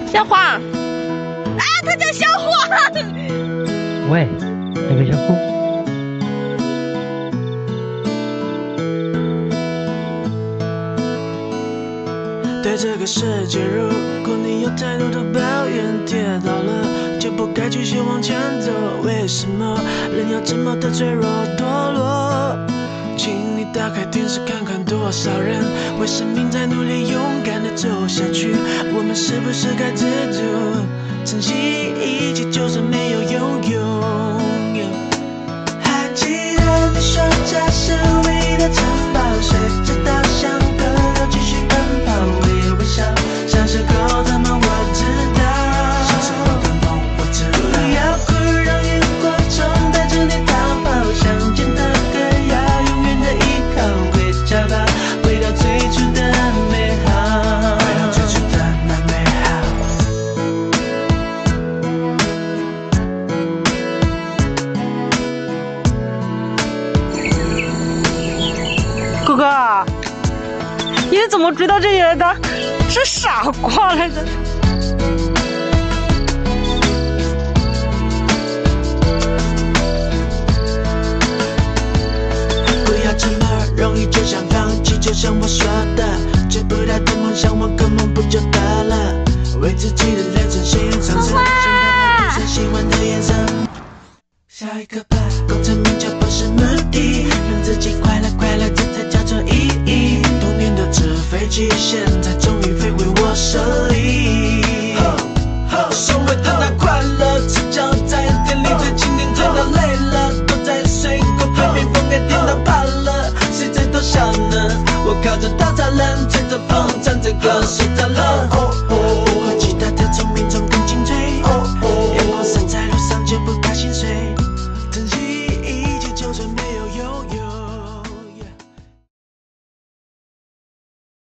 小黄，啊，他叫小黄。 喂，那个小虎。 对这个世界，如果你有太多的抱怨，跌倒了就不该继续往前走。为什么人要这么的脆弱堕落？请你打开电视看看，多少人为生命在努力，勇敢的走下去。我们是不是该知足，珍惜一切，就算没有拥有？还记得你说这是唯一的城堡，谁知道像个又继续奔跑，微微笑，小时候的梦我知道，小时候的梦我知道。不要哭，让萤火虫带着你逃跑，想见的歌要永远的依靠，回家吧，回到最初的美好，回到最初的那美好。 哥哥，你怎么追到这些的？是傻瓜来着。 不要这么容易就想放弃，就像我说的，追不到的梦想我根本不就得了？为自己的人生写上色，想到喜欢的颜色。下一个吧，功成名就不是目的，让自己快乐快乐，这才叫做意义。童年的纸飞机，现在终于飞回我手里。所谓的那快乐，赤脚在店里最经典，最到累了，躲在水沟旁边，风给电到怕了，谁最偷笑呢？我靠着稻草人，吹着风，唱着歌，睡着了。